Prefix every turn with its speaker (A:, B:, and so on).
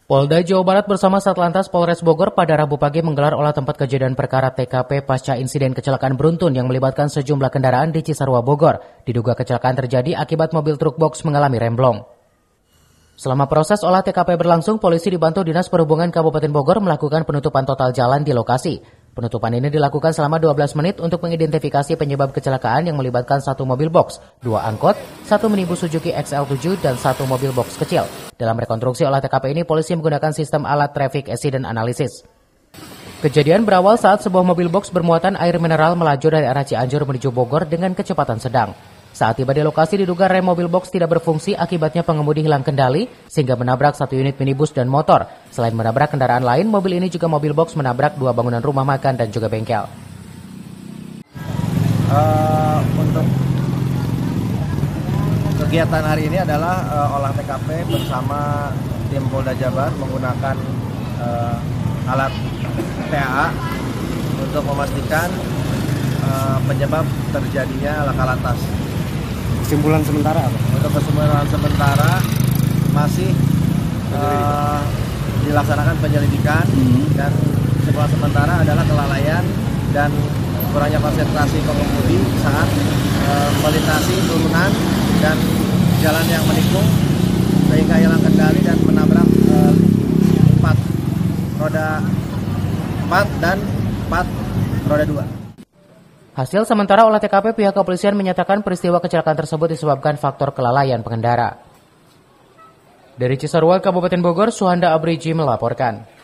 A: Polda Jawa Barat bersama Satlantas Polres Bogor pada Rabu pagi menggelar olah tempat kejadian perkara TKP pasca insiden kecelakaan beruntun yang melibatkan sejumlah kendaraan di Cisarua, Bogor. Diduga kecelakaan terjadi akibat mobil truk box mengalami remblong. Selama proses olah TKP berlangsung, polisi dibantu Dinas Perhubungan Kabupaten Bogor melakukan penutupan total jalan di lokasi. Penutupan ini dilakukan selama 12 menit untuk mengidentifikasi penyebab kecelakaan yang melibatkan satu mobil box, dua angkot, satu minibus Suzuki XL7, dan satu mobil box kecil. Dalam rekonstruksi olah TKP ini, polisi menggunakan sistem alat traffic accident analysis. Kejadian berawal saat sebuah mobil box bermuatan air mineral melaju dari arah Cianjur menuju Bogor dengan kecepatan sedang. Saat tiba di lokasi diduga rem mobil box tidak berfungsi, akibatnya pengemudi hilang kendali sehingga menabrak satu unit minibus dan motor. Selain menabrak kendaraan lain, mobil ini juga mobil box menabrak dua bangunan rumah makan dan juga bengkel.
B: Untuk kegiatan hari ini adalah olah TKP bersama tim Polda Jabar menggunakan alat PAA untuk memastikan penyebab terjadinya laka lantas.
C: Kesimpulan sementara apa?
B: Untuk kesimpulan sementara masih dilaksanakan penyelidikan dan kesimpulan sementara adalah kelalaian dan kurangnya konsentrasi pengemudi saat melintasi turunan dan jalan yang menikung sehingga hilang kendali dan menabrak 4 roda 4 dan 4 roda 2.
A: Hasil sementara olah TKP, pihak kepolisian menyatakan peristiwa kecelakaan tersebut disebabkan faktor kelalaian pengendara. Dari Cisarua, Kabupaten Bogor, Suhanda Abriji melaporkan.